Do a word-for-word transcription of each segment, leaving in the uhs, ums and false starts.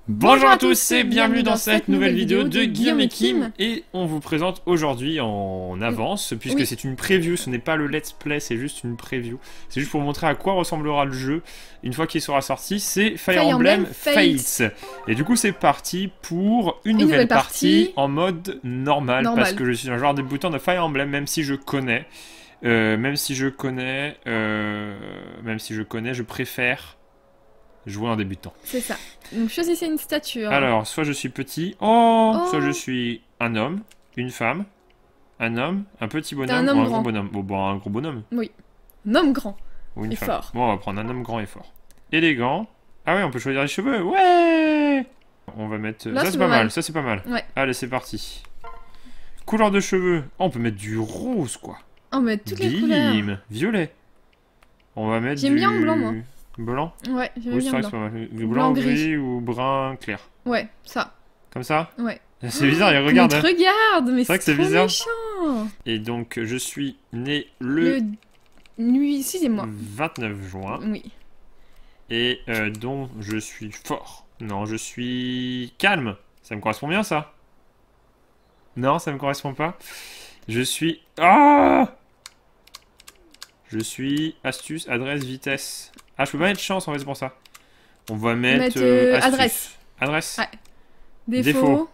Bonjour à tous et bienvenue dans cette nouvelle vidéo de Guillaume et Kim. Et on vous présente aujourd'hui en avance, puisque Oui. c'est une preview, ce n'est pas le let's play, c'est juste une preview. C'est juste pour vous montrer à quoi ressemblera le jeu une fois qu'il sera sorti, c'est Fire, Fire Emblem, Emblem Fates. Fates. Et du coup c'est parti pour une, Une nouvelle, nouvelle partie, partie en mode normal, Normal. parce que je suis un joueur débutant de Fire Emblem, même si je connais, euh, même si je connais, euh, même si je connais, je préfère jouer en débutant. C'est ça. Donc choisissez une stature. Alors, soit je suis petit, oh, Oh. soit je suis un homme, une femme, un homme, un petit bonhomme un ou homme un grand. gros bonhomme. Bon, bon, un gros bonhomme Oui. Un homme grand. ou une Et femme. fort. Bon, on va prendre un homme grand et fort. Élégant. Ah ouais, on peut choisir les cheveux. Ouais. On va mettre. Là, ça c'est c'est pas pas mal. mal. Ça c'est pas mal. Ouais. Allez, c'est parti. Couleur de cheveux. Oh, on peut mettre du rose quoi. Oh, mais toutes les couleurs. Bim. Violet. On va mettre J'aime du bien le blanc, moi. Blanc. Ouais, j'aime Oui, c'est bien vrai que blanc. c'est pas mal. Du Blanc blanc, gris. gris. ou brun clair. Ouais, ça. Comme ça. Ouais. C'est bizarre, il regarde. Mais hein. te regarde, mais vrai que c'est c'est trop bizarre. méchant. Et donc, je suis né le, Le... Lui, excusez-moi. vingt-neuf juin. Oui. Et euh, donc, je suis fort. Non, je suis calme. Ça me correspond bien, ça? Non, ça me correspond pas. Je suis... Ah! Je suis astuce, adresse, vitesse. Ah, je peux pas mettre chance, en fait, c'est pour ça. On va mettre... Mettre, euh, euh, astuce. adresse. Adresse. Ouais. Défaut. Défaut.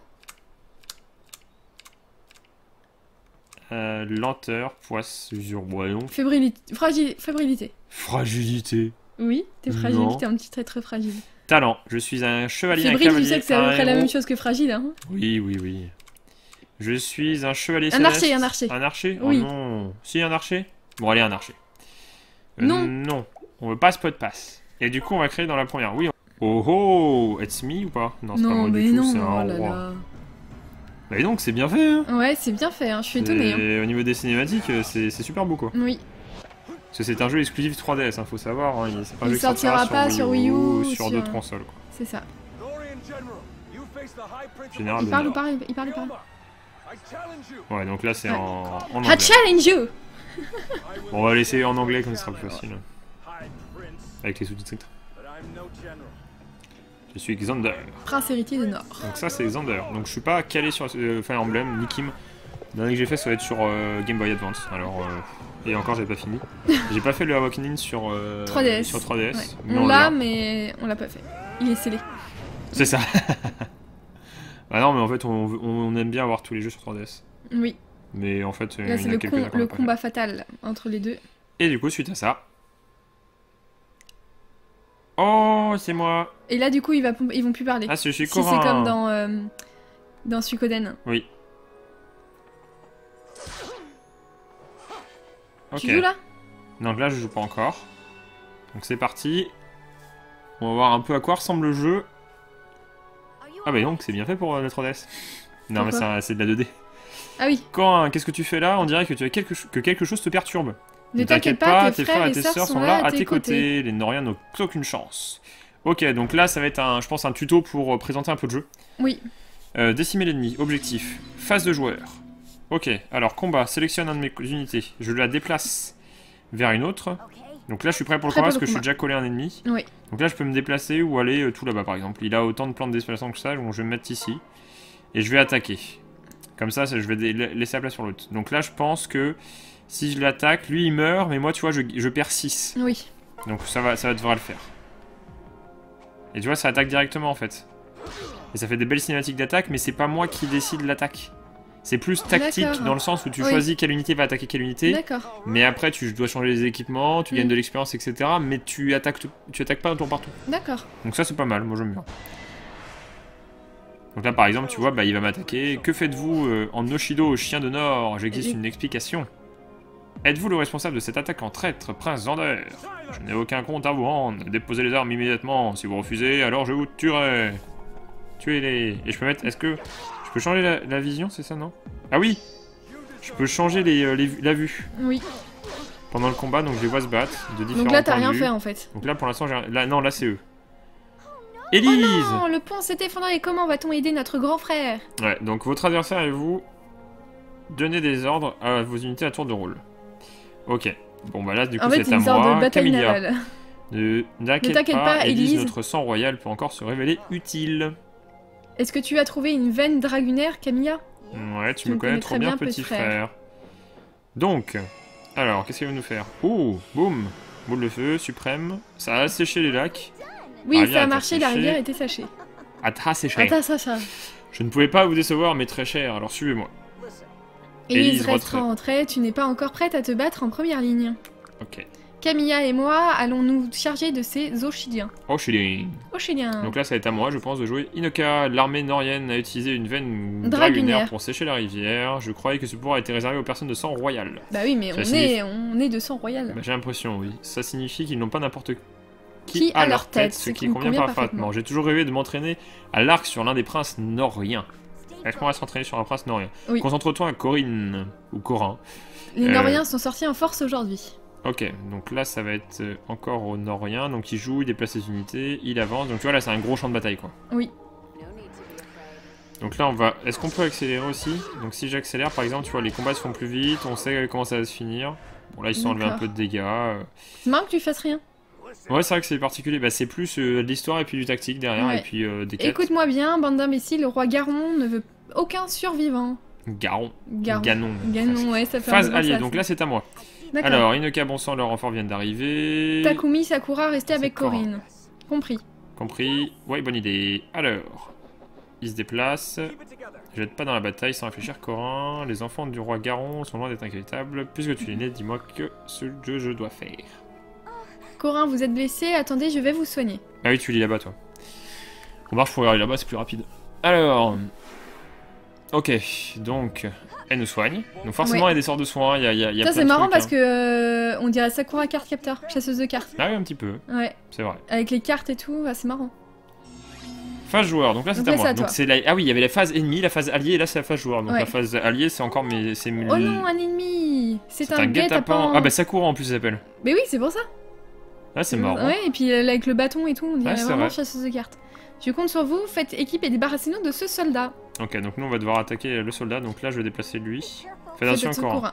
Euh, lenteur, poisse, usure, voyons. Fébrilité. Fragile... Fébrilité. Fragilité. Oui, t'es fragile, Non. t'es un petit trait très fragile. Talent, je suis un chevalier, un Fébrile, tu cavalier, sais que c'est à peu un près la héros. même chose que fragile, hein. Oui, oui, oui. Je suis un chevalier Un céleste. archer, un archer. Un archer? Oui. Oh non. Si, un archer? Bon, allez, un archer. Euh, Non. Non. On veut pas spot pass. Et du coup, on va créer dans la première. Oui. on- Oh oh! It's me ou pas? Non, c'est pas Non, moi mais du tout, non, c'est oh un là roi. là. Bah, et donc, c'est bien fait, hein. Ouais, c'est bien fait, hein. Je suis étonnée. Hein. Et au niveau des cinématiques, euh, c'est c'est super beau, quoi. Oui. Parce que c'est un jeu exclusif trois D S, hein, faut savoir. Hein. Il- C'est pas un Il jeu qui sortira sortira pas sur Wii U ou ou sur sur- d'autres consoles, quoi. C'est ça. Général Il de parle ou Nord. parle, il parle, il parle. Ouais, donc là, c'est Ouais. en, en I anglais. challenge you! Bon, on va laisser en anglais comme ça sera plus facile. Avec les sous-titres. Je suis Xander. Prince héritier de Nord. Donc ça c'est Xander. Donc je suis pas calé sur euh, Fire Emblem, ni Kim. Le dernier que j'ai fait ça va être sur euh, Game Boy Advance. Alors euh, et encore j'ai pas fini. J'ai pas fait le Awakening sur euh, trois D S. sur trois D S. Ouais. mais On on l'a, l'a. mais on l'a pas fait. Il est scellé. C'est ça. Bah non mais en fait on, on, on aime bien avoir tous les jeux sur trois D S. Oui. Mais en fait Là, il c'est y en a le, quelques-uns com- qu'on a le pas combat fatal entre les deux. fait. Et du coup suite à ça. Oh c'est moi. Et là, du coup, il va, ils vont plus parler. Ah c'est je suis Si c'est Corin. comme dans, euh, dans Suikoden. Oui. Ok. Tu joues là? Donc là, je joue pas encore. Donc c'est parti. On va voir un peu à quoi ressemble le jeu. Ah bah donc, c'est bien fait pour euh, la trois D S. Non mais Pourquoi c'est un- c'est de la deux D. Ah oui. Corin, qu'est-ce que tu fais là? On dirait que, tu as quelque, ch- que quelque chose te perturbe. Ne t'inquiète pas, tes frères et tes sœurs sœurs sont là à tes côtés. côtés. Les Noriens n'ont aucune chance. Ok, donc là, ça va être, un, je pense, un tuto pour euh, présenter un peu de jeu. Oui. Euh, décimer l'ennemi, objectif, phase de joueur. Ok, alors combat, sélectionne un de mes unités. Je la déplace vers une autre. Donc là, je suis prêt pour le Prêt combat pour parce que le je suis combat. déjà collé à un ennemi. Oui. Donc là, je peux me déplacer ou aller euh, tout là-bas, par exemple. Il a autant de plans de déplacement que ça, donc je vais me mettre ici. Et je vais attaquer. Comme ça, ça je vais dé- laisser la place sur l'autre. Donc là, je pense que si je l'attaque, lui, il meurt, mais moi, tu vois, je, je perds six. Oui. Donc ça va, ça va devoir le faire. Et tu vois, ça attaque directement, en fait. Et ça fait des belles cinématiques d'attaque, mais c'est pas moi qui décide l'attaque. C'est plus tactique, D'accord. dans le sens où tu Oui. choisis quelle unité va attaquer quelle unité. D'accord. Mais après, tu dois changer les équipements, tu gagnes Mm. de l'expérience, et cetera. Mais tu attaques, tout- tu attaques pas un tour par tour. D'accord. Donc ça, c'est pas mal, moi j'aime bien. Donc là, par exemple, tu vois, bah, il va m'attaquer. Que faites-vous euh, en Noshido, chien de Nord? J'existe Et- une explication. Êtes-vous le responsable de cet attaque en traître, Prince Zander? Je n'ai aucun compte à vous rendre. Déposez les armes immédiatement. Si vous refusez, alors je vous tuerai. Tuez-les. Et je peux mettre... Est-ce que... Je peux changer la, la vision, c'est ça, non? Ah oui! Je peux changer les, euh, les vues- la vue Oui. pendant le combat, donc je les vois se battre de différents Donc là, t'as points de rien vue. fait en fait. Donc là, pour l'instant, j'ai... rien- Là, non, là, c'est eux. Oh Élise! non, le pont s'est effondré. Comment va-t-on aider notre grand frère? Ouais, donc votre adversaire et vous donnez des ordres à vos unités à tour de rôle. Ok. Bon bah là du coup En fait, c'est c'est à une sorte moi. de bataille Camilla. navale. Ne t'inquiète t'inquiète pas, pas, Élise, Élise. notre sang royal peut encore se révéler utile. Est-ce que tu as trouvé une veine dragunaire, Camilla? Ouais, tu, Tu me me connais connais trop très bien, bien, petit petit frère. frère. Donc, alors, qu'est-ce qu'il va nous faire? Oh, boum, boule de feu, suprême. Ça a séché les lacs. Oui, Ah, ça bien, a t'as marché, la séché. rivière était séchée. Ah, t'as séché. Attends, ça, ça. Je ne pouvais pas vous décevoir, mais très cher, alors suivez-moi. Élise, Élise, restera retrait. en trait, tu n'es pas encore prête à te battre en première ligne. Ok. Camilla et moi allons nous charger de ces Oshiliens. Oh, je suis Oshiliens. Donc là, ça va être à moi, je pense, de jouer Inoka. L'armée norienne a utilisé une veine Dragunaire. dragunaire pour sécher la rivière. Je croyais que ce pouvoir était réservé aux personnes de sang royal. Bah oui, mais Ça on signifie- est, on est de sang royal. Bah, j'ai l'impression, oui. Ça signifie qu'ils n'ont pas n'importe qui, Qui à leur tête, ce qui me convient convient parfaitement. parfaitement. J'ai toujours rêvé de m'entraîner à l'arc sur l'un des princes noriens. Est-ce qu'on va s'entraîner sur un prince norien? Oui. Concentre-toi à Corinne, ou Corin. Les Euh, Noriens sont sortis en force aujourd'hui. Ok, donc là ça va être euh, encore au norien, donc il joue, il déplace ses unités, il avance, donc tu vois là c'est un gros champ de bataille quoi. Oui. Donc là on va... Est-ce qu'on peut accélérer aussi? Donc si j'accélère par exemple, tu vois les combats se font plus vite, on sait comment ça va se finir. Bon là ils se sont enlevés un D'accord. peu de dégâts. euh. C'est marrant que tu fasses rien. Ouais c'est vrai que c'est particulier, bah, c'est plus euh, de l'histoire et puis du tactique derrière Ouais. et puis euh, des quêtes. Écoute-moi bien, bande d'imbéciles, le roi Garon ne veut aucun survivant. Garon. Garon. Ganon. Ganon, ouais, ça fait un Phase peu alliée, ça, donc ça. là c'est à moi. D'accord. Alors Inoka, bon sang, le renfort vient d'arriver. Takumi, Sakura, restez C'est avec Cora. Corinne. Compris. Compris. Ouais, bonne idée. Alors, il se déplace. Jette pas dans la bataille sans réfléchir, Corin. Les enfants du roi Garon sont loin d'être inquiétables. Puisque tu es né, dis-moi que ce que je dois faire. Corin, vous êtes blessé, attendez, je vais vous soigner. Ah oui, tu lis là-bas, toi. On marche pour y aller là-bas, c'est plus rapide. Alors... Ok, donc... Elle nous soigne. Donc forcément, Ouais. il y a des sorts de soins, il y a, il y a, il y a Ça, plein c'est de marrant trucs, parce hein. que euh, on dirait Sakura carte capteur, chasseuse de cartes. Ah oui, un petit peu, Ouais, c'est vrai. avec les cartes et tout, bah, c'est marrant. Phase joueur, donc là c'est Donc à là, moi. c'est à Donc toi. c'est la... Ah oui, il y avait la phase ennemie, la phase alliée, et là c'est la phase joueur. Donc Ouais. la phase alliée, c'est encore mes... c'est mes- Oh non, un ennemi. C'est c'est un, guet-apens. Ah bah Sakura en plus ça s'appelle. Mais oui, c'est pour ça. Ah c'est marrant. Ouais, et puis euh, avec le bâton et tout, on dirait Ouais, c'est vraiment vrai. chasseuse de cartes. Je compte sur vous, faites équipe et débarrassez-nous de ce soldat. Ok, donc nous on va devoir attaquer le soldat, donc là je vais déplacer lui. Fais Faites attention attention, encore. Corin.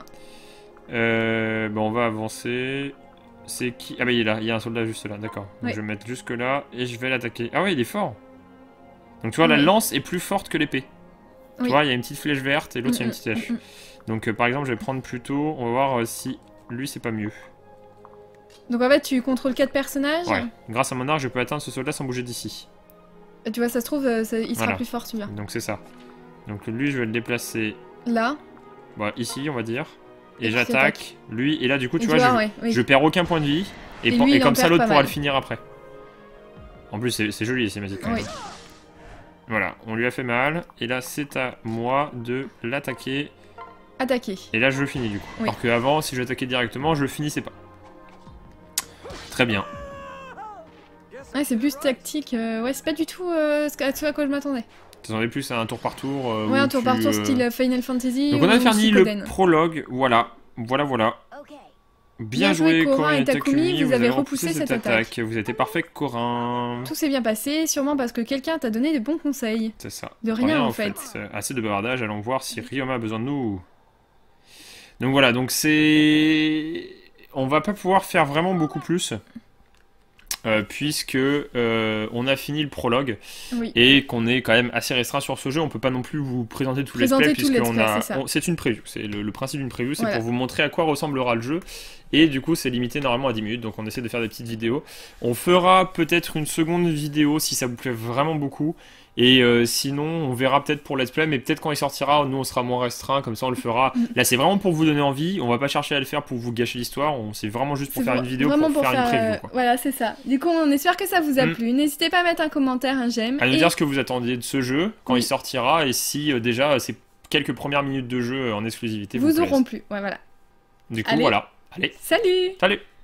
Euh, bon, on va avancer. C'est qui? Ah bah il est là, il y a un soldat juste là, d'accord. Donc Ouais. je vais me mettre jusque là et je vais l'attaquer. Ah ouais, il est fort. Donc tu vois, la Oui. lance est plus forte que l'épée. Tu Oui. vois, il y a une petite flèche verte et l'autre il y a une petite flèche. Mm, mm, Donc euh, par exemple, je vais prendre plutôt, on va voir euh, si lui c'est pas mieux. mm. Donc en fait, tu contrôles quatre personnages. Ouais. Grâce à mon arc, je peux atteindre ce soldat sans bouger d'ici. Et tu vois, ça se trouve, euh, ça- il sera Voilà. plus fort celui-là. Donc c'est ça. Donc lui, je vais le déplacer Là. bah, ici, on va dire. Et, Et puis j'attaque lui. Et là, du coup, Et tu vois, je, ouais, oui. je perds aucun point de vie. Et, Et pen- lui, et il en comme ça, perd l'autre pas pourra mal. le finir après. En plus, c'est c'est joli les cinématiques quand même. Oui. Voilà, on lui a fait mal. Et là, c'est à moi de l'attaquer. Attaquer. Et là, je le finis du coup. Oui. Alors qu'avant, si je l'attaquais directement, je le finissais pas. Très bien. Ouais, c'est plus tactique. euh, Ouais, c'est pas du tout euh, ce à ce à quoi je m'attendais. T'attendais plus à un tour par tour. euh, Ouais, où un tour tu, par tour euh, style Final Fantasy. Donc on a ou fini le Suikoden. prologue. Voilà, voilà, voilà. Bien, Bien joué, joué, Corin Corin et et Takumi, vous avez repoussé cette attaque. Vous étiez parfait, Corin. Tout s'est bien passé, sûrement parce que quelqu'un t'a donné de bons conseils. C'est ça. De rien, en en fait. Euh, Assez de bavardage, allons voir si Ryoma a besoin de nous. Donc voilà, donc c'est... On va pas pouvoir faire vraiment beaucoup plus. Euh, puisque euh, on a fini le prologue Oui. et qu'on est quand même assez restreint sur ce jeu, on peut pas non plus vous présenter tout let's Présenter play tout le let's puisqu'on play, a, c'est ça. on- c'est une preview, c'est le, le principe d'une preview, c'est Voilà. pour vous montrer à quoi ressemblera le jeu et du coup c'est limité normalement à dix minutes, donc on essaie de faire des petites vidéos. On fera peut-être une seconde vidéo si ça vous plaît vraiment beaucoup et euh, sinon on verra peut-être pour let's play, mais peut-être quand il sortira, nous on sera moins restreint, comme ça on le fera. Mm. Là c'est vraiment pour vous donner envie, on va pas chercher à le faire pour vous gâcher l'histoire, on c'est vraiment juste pour C'est faire vra- une vidéo, vraiment pour, faire, une preview. euh, Quoi. Voilà, c'est ça. Du coup, on espère que ça vous a Mm. plu. N'hésitez pas à mettre un commentaire, un j'aime. À nous et dire ce que vous attendiez de ce jeu, quand Oui. il sortira, et si euh, déjà ces quelques premières minutes de jeu en exclusivité vous, vous plaisent. auront plu. Ouais, voilà. Du coup, Allez. voilà. Allez, Salut! salut!